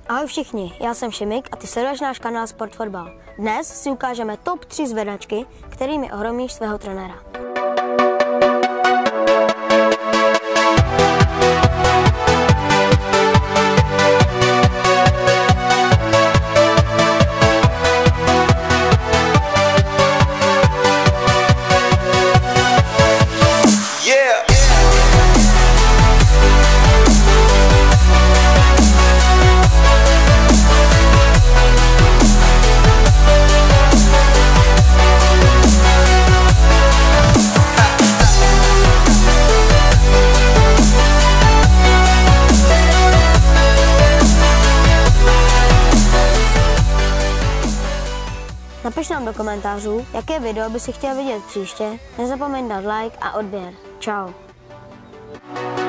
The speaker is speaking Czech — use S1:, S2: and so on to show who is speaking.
S1: Ahoj všichni, já jsem Šimik a ty sleduješ náš kanál Sport Fotbal. Dnes si ukážeme top 3 zvedačky, kterými ohromíš svého trenéra. Napiš nám do komentářů, jaké video by si chtěl vidět příště. Nezapomeň dát like a odběr. Čau.